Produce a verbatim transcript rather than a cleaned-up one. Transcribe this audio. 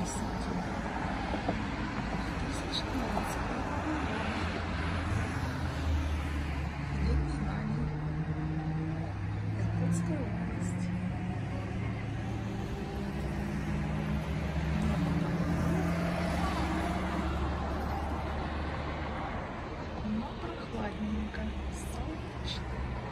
десяти. Тысяч двадцать. Летний лагерь. Иркутская область. Но прохладненько, солнечно.